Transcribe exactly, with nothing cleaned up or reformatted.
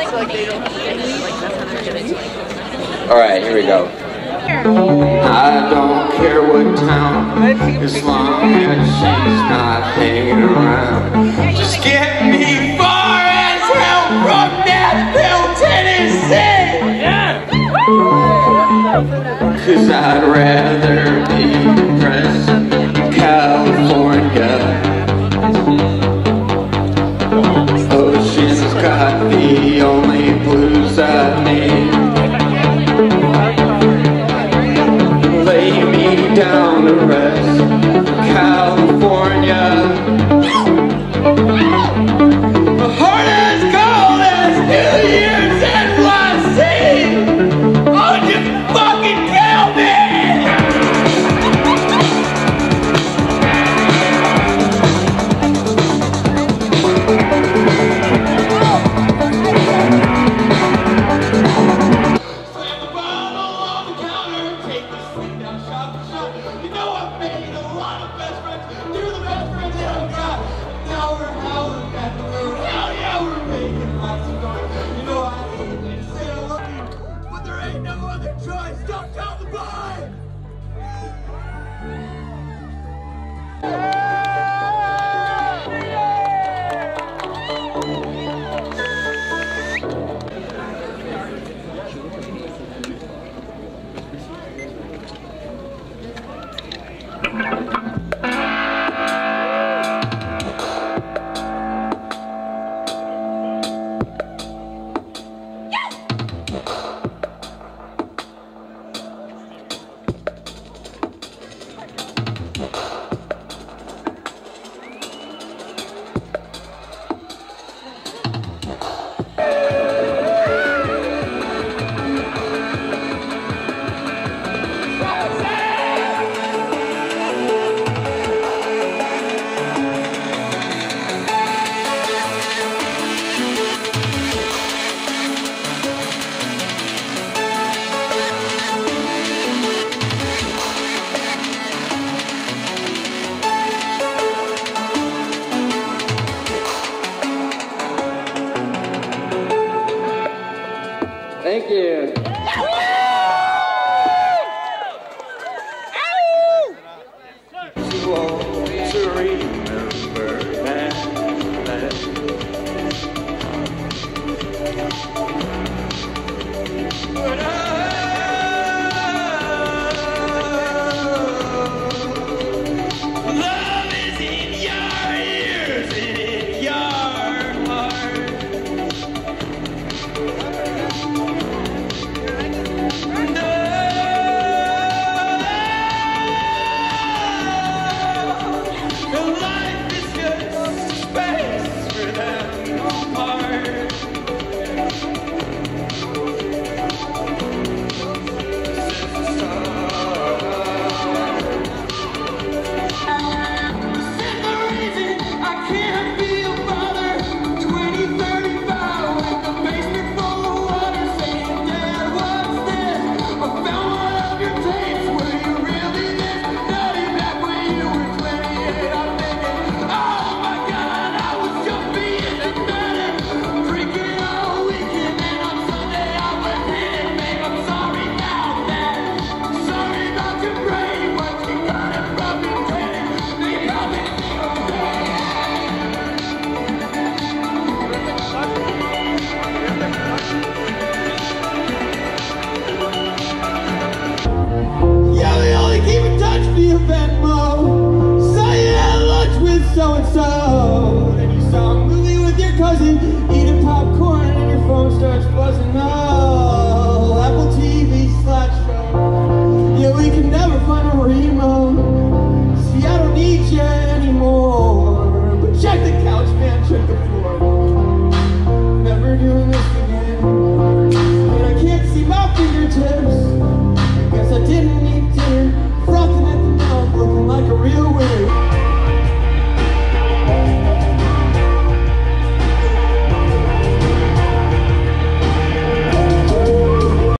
Alright, here we go. I don't care what town, as long as she's not hanging around. Just get me far as hell from Nashville, Tennessee! Yeah! Cause I'd rather be depressed in California. Ocean's got the only blues I need. Lay me down to rest, California. My heart is cold as New Year's N Y C. Oh, just fucking kill me! Thank you. Too old to remember that. But I love is in your ears and in your heart. Venmo, so you had lunch with so-and-so.